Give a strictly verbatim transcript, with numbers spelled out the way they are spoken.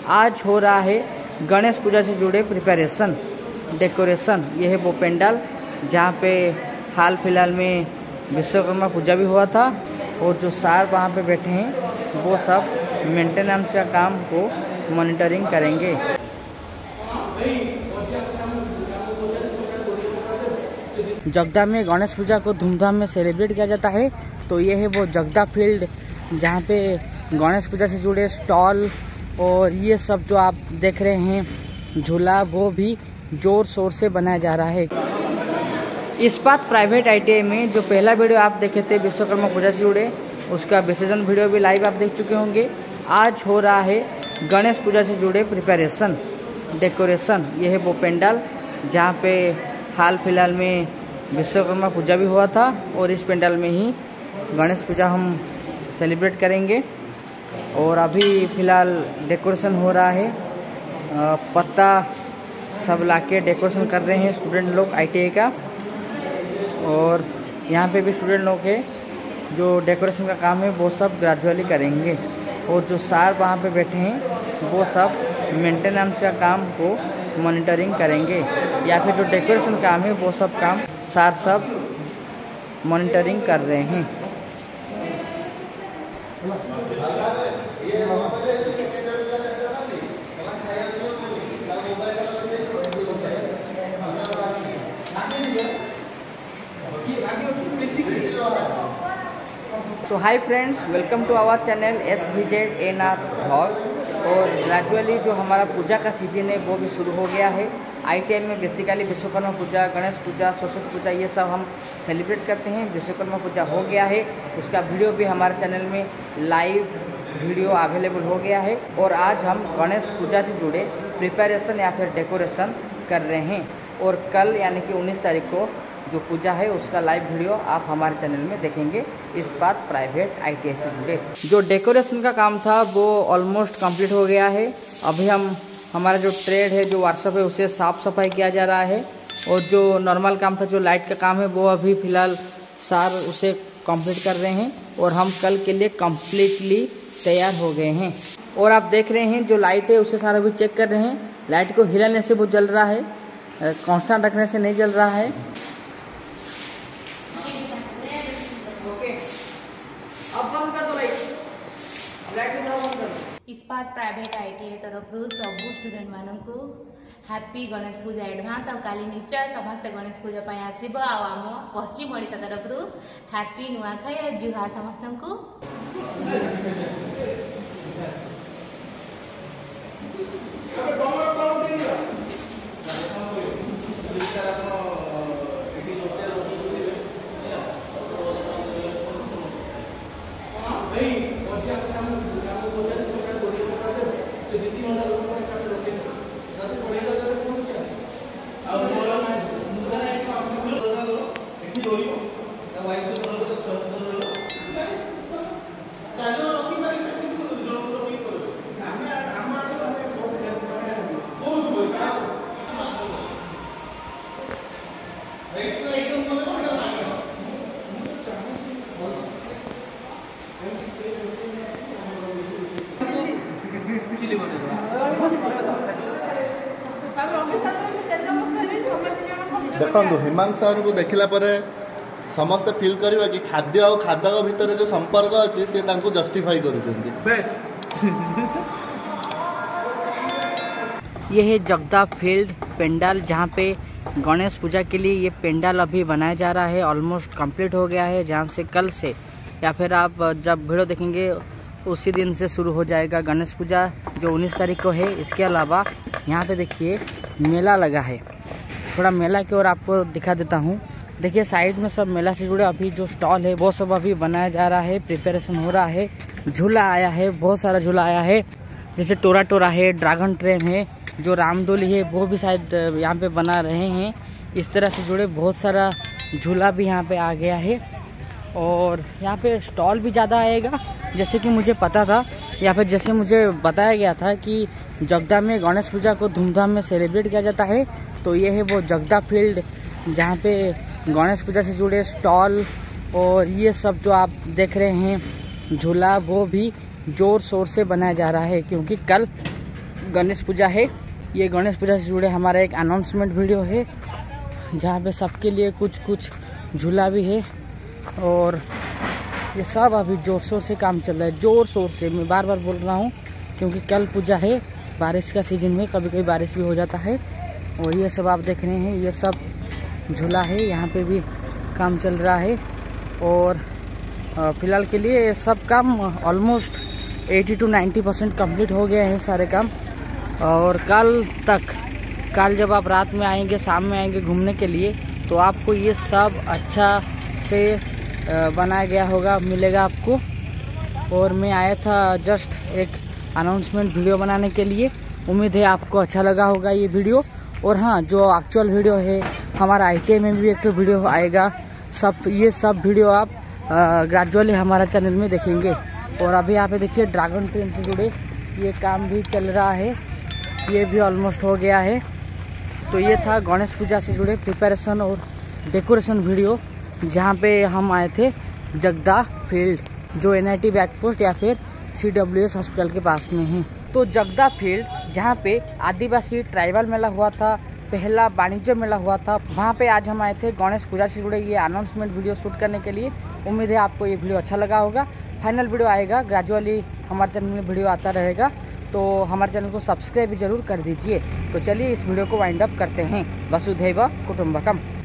आज हो रहा है गणेश पूजा से जुड़े प्रिपरेशन, डेकोरेशन। ये है वो पंडाल जहाँ पे हाल फिलहाल में विश्वकर्मा पूजा भी हुआ था और जो सार वहाँ पे बैठे हैं वो सब मेंटेनेंस का काम को मॉनिटरिंग करेंगे। जगदा में गणेश पूजा को धूमधाम में सेलिब्रेट किया जाता है। तो ये है वो जगदा फील्ड जहाँ पे गणेश पूजा से जुड़े स्टॉल और ये सब जो आप देख रहे हैं झूला, वो भी जोर शोर से बनाया जा रहा है। इस्पात प्राइवेट आई टी आई में जो पहला वीडियो आप देखे थे विश्वकर्मा पूजा से जुड़े, उसका विसर्जन वीडियो भी लाइव आप देख चुके होंगे। आज हो रहा है गणेश पूजा से जुड़े प्रिपरेशन, डेकोरेशन। ये है वो पंडाल जहाँ पे हाल फिलहाल में विश्वकर्मा पूजा भी हुआ था और इस पंडाल में ही गणेश पूजा हम सेलिब्रेट करेंगे। और अभी फ़िलहाल डेकोरेशन हो रहा है, पत्ता सब लाके डेकोरेशन कर रहे हैं स्टूडेंट लोग आई टी आई का। और यहाँ पे भी स्टूडेंट लोग हैं जो डेकोरेशन का काम है वो सब ग्रेजुअली करेंगे। और जो सार वहाँ पे बैठे हैं वो सब मेंटेनेंस का काम को मॉनिटरिंग करेंगे, या फिर जो डेकोरेशन काम है वो सब काम सार सब मॉनिटरिंग कर रहे हैं। So hi friends, welcome to our channel S V Z N R blog. और ग्रेजुअली जो हमारा पूजा का सीजन है वो भी शुरू हो गया है। आई टी आई में बेसिकली विश्वकर्मा पूजा, गणेश पूजा, सरस्वती पूजा ये सब हम सेलिब्रेट करते हैं। विश्वकर्मा पूजा हो गया है, उसका वीडियो भी हमारे चैनल में लाइव वीडियो अवेलेबल हो गया है। और आज हम गणेश पूजा से जुड़े प्रिपरेशन या फिर डेकोरेशन कर रहे हैं। और कल यानी कि उन्नीस तारीख को जो पूजा है उसका लाइव वीडियो आप हमारे चैनल में देखेंगे। इस्पात प्राइवेट आई टी आई से जुड़े जो डेकोरेशन का काम था वो ऑलमोस्ट कंप्लीट हो गया है। अभी हम हमारा जो ट्रेड है, जो वर्कशॉप है, उसे साफ सफाई किया जा रहा है। और जो नॉर्मल काम था, जो लाइट का काम है, वो अभी फ़िलहाल सार उसे कंप्लीट कर रहे हैं और हम कल के लिए कम्प्लीटली तैयार हो गए हैं। और आप देख रहे हैं जो लाइट है उसे सारा अभी चेक कर रहे हैं। लाइट को हिलाने से वो जल रहा है, कांस्टेंट रखने से नहीं जल रहा है। इस्पात प्राइवेट आई टी आई तरफ सब स्टूडेंट मानक हैप्पी गणेश पूजा एडवांस। और काली निश्चय समस्त गणेश पूजा पर आसब। आम पश्चिम ओडिशा तरफ हैप्पी नुआखाई और जुहार समस्त को। देखो हिमांशु सर को देखला परे समस्त फील करवा कि खाद्य और खाद्य भितर जो संपर्क अच्छी से जस्टिफाई कर। ये है जगदा फील्ड पंडाल जहाँ पे गणेश पूजा के लिए ये पंडाल अभी बनाया जा रहा है। ऑलमोस्ट कंप्लीट हो गया है, जहाँ से कल से या फिर आप जब वीडियो देखेंगे उसी दिन से शुरू हो जाएगा गणेश पूजा जो उन्नीस तारीख को है। इसके अलावा यहाँ पे देखिए मेला लगा है। थोड़ा मेला की ओर आपको दिखा देता हूँ। देखिए साइड में सब मेला से जुड़े अभी जो स्टॉल है वो सब अभी बनाया जा रहा है, प्रिपरेशन हो रहा है। झूला आया है, बहुत सारा झूला आया है, जैसे टोरा टोरा है, ड्रैगन ट्रेन है, जो रामदोली है वो भी शायद यहाँ पे बना रहे हैं। इस तरह से जुड़े बहुत सारा झूला भी यहाँ पे आ गया है। और यहाँ पे स्टॉल भी ज़्यादा आएगा, जैसे कि मुझे पता था या फिर जैसे मुझे बताया गया था कि जगदा में गणेश पूजा को धूमधाम में सेलिब्रेट किया जाता है। तो ये है वो जगदा फील्ड जहाँ पे गणेश पूजा से जुड़े स्टॉल और ये सब जो आप देख रहे हैं झूला, वो भी जोर शोर से बनाया जा रहा है, क्योंकि कल गणेश पूजा है। ये गणेश पूजा से जुड़े हमारा एक अनाउंसमेंट वीडियो है जहाँ पे सबके लिए कुछ कुछ झूला भी है और ये सब अभी जोर शोर से काम चल रहा है, जोर शोर से। मैं बार बार बोल रहा हूँ क्योंकि कल पूजा है, बारिश का सीजन में कभी कभी बारिश भी हो जाता है। और ये सब आप देख रहे हैं, ये सब झूला है, यहाँ पे भी काम चल रहा है। और फिलहाल के लिए सब काम ऑलमोस्ट अस्सी टू नब्बे परसेंट कम्प्लीट हो गया है सारे काम। और कल तक, कल जब आप रात में आएंगे, शाम में आएंगे घूमने के लिए, तो आपको ये सब अच्छा से बनाया गया होगा, मिलेगा आपको। और मैं आया था जस्ट एक अनाउंसमेंट वीडियो बनाने के लिए। उम्मीद है आपको अच्छा लगा होगा ये वीडियो। और हाँ, जो एक्चुअल वीडियो है हमारा आई टी आई में भी एक तो वीडियो आएगा। सब ये सब वीडियो आप ग्रेजुअली हमारा चैनल में देखेंगे। और अभी यहाँ पे देखिए ड्रैगन ट्रेन से जुड़े ये काम भी चल रहा है, ये भी ऑलमोस्ट हो गया है। तो ये था गणेश पूजा से जुड़े प्रिपरेशन और डेकोरेशन वीडियो, जहाँ पे हम आए थे जगदा फील्ड, जो एन आई टी बैकपोस्ट या फिर सी डब्ल्यू एस हॉस्पिटल के पास में है। तो जगदा फील्ड जहाँ पे आदिवासी ट्राइबल मेला हुआ था, पहला वाणिज्य मेला हुआ था, वहाँ पे आज हम आए थे गणेश पूजा से जुड़े ये अनाउंसमेंट वीडियो शूट करने के लिए। उम्मीद है आपको ये वीडियो अच्छा लगा होगा। फाइनल वीडियो आएगा, ग्रेजुअली हमारे चैनल में वीडियो आता रहेगा, तो हमारे चैनल को सब्सक्राइब भी जरूर कर दीजिए। तो चलिए इस वीडियो को वाइंड अप करते हैं। वसुधैव कुटुंबकम।